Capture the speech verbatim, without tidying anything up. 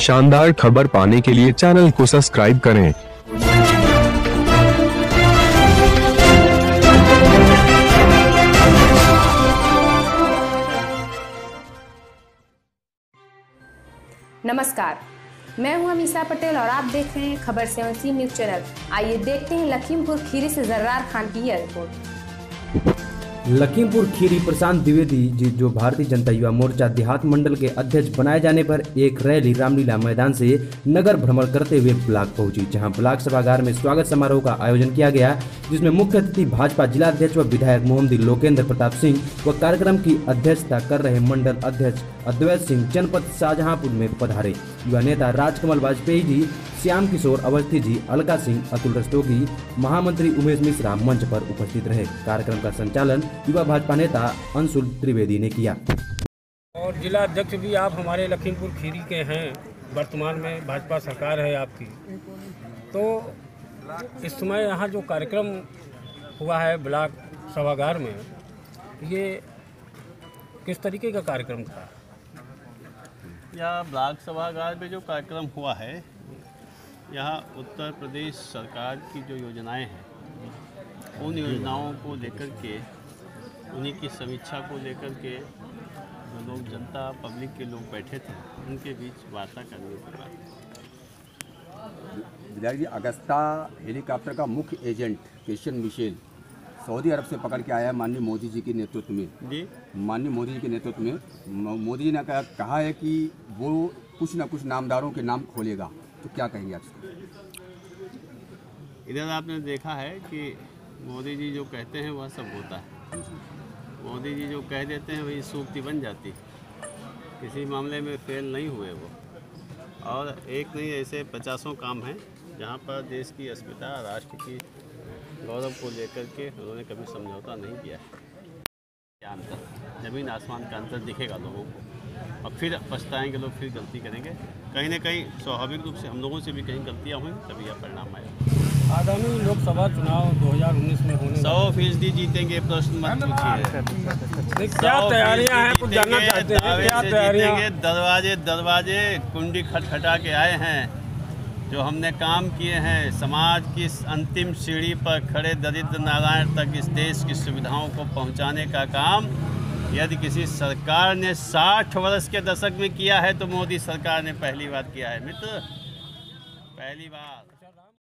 शानदार खबर पाने के लिए चैनल को सब्सक्राइब करें। नमस्कार, मैं हूं अमीषा पटेल और आप देख रहे हैं खबर सेवन सी न्यूज चैनल। आइए देखते हैं लखीमपुर खीरी से जर्रार खान की यह रिपोर्ट। लखीमपुर खीरी प्रशांत द्विवेदी जी जो भारतीय जनता युवा मोर्चा देहात मंडल के अध्यक्ष बनाए जाने पर एक रैली रामलीला मैदान से नगर भ्रमण करते हुए ब्लॉक पहुंची, जहां ब्लॉक सभागार में स्वागत समारोह का आयोजन किया गया, जिसमें मुख्य अतिथि भाजपा जिला अध्यक्ष व विधायक मोहम्मदी लोकेंद्र प्रताप सिंह व कार्यक्रम की अध्यक्षता कर रहे मंडल अध्यक्ष अद्वैत सिंह जनपद शाहजहांपुर में पधारे। युवा नेता राजकमल वाजपेयी जी, श्याम किशोर अवस्थी जी, अलका सिंह, अतुल रस्तोगी, महामंत्री उमेश मिश्रा मंच पर उपस्थित रहे। कार्यक्रम का संचालन युवा भाजपा नेता अंशुल त्रिवेदी ने किया। और जिला अध्यक्ष भी आप हमारे लखीमपुर खीरी के हैं, वर्तमान में भाजपा सरकार है आपकी, तो इस समय यहाँ जो कार्यक्रम हुआ है ब्लॉक सभागार में, ये किस तरीके का कार्यक्रम था? यह ब्लॉक सभागार में जो कार्यक्रम हुआ है, यहाँ उत्तर प्रदेश सरकार की जो योजनाएं हैं, उन योजनाओं को लेकर के, उन्हीं की समीक्षा को लेकर के जो लोग जनता पब्लिक के लोग बैठे थे, उनके बीच वार्ता करने की बात। विधायक जी, अगस्ता हेलीकॉप्टर का मुख्य एजेंट क्रिश्चियन मिशेल सऊदी अरब से पकड़ के आया है माननीय मोदी जी के नेतृत्व में। जी माननीय मोदी जी के नेतृत्व में मोदी जी ने कहा है कि वो कुछ न कुछ नामदारों के नाम खोलेगा, तो क्या कहेंगे आप? इधर आपने देखा है कि मोदी जी जो कहते हैं वह सब होता है। मोदी जी जो कह देते हैं वही सूक्ति बन जाती, किसी मामले में फेल नहीं हुए वो। और एक नहीं, ऐसे पचासों काम हैं जहाँ पर देश की अस्मिता, राष्ट्र की गौरव को लेकर के उन्होंने कभी समझौता नहीं किया है। अंतर, जमीन आसमान का अंतर दिखेगा लोगों को, और फिर पछताएंगे लोग, फिर गलती करेंगे। कहीं ना कहीं स्वाभाविक रूप से हम लोगों से भी कहीं गलतियाँ हुई, तभी यह परिणाम आया। आगामी लोकसभा चुनाव दो हज़ार उन्नीस में होने सौ फीसदी जीतेंगे, प्रश्न मत पूछिए। क्या तैयारियां हैं, कुछ जानना चाहते हैं? क्या तैयारियां? दरवाजे दरवाजे कुंडी खटखटा के आए हैं। जो हमने काम किए हैं, समाज की अंतिम सीढ़ी पर खड़े दरिद्र नारायण तक इस देश की सुविधाओं को पहुंचाने का काम यदि किसी सरकार ने साठ वर्ष के दशक में किया है, तो मोदी सरकार ने पहली बार किया है मित्र, पहली बार।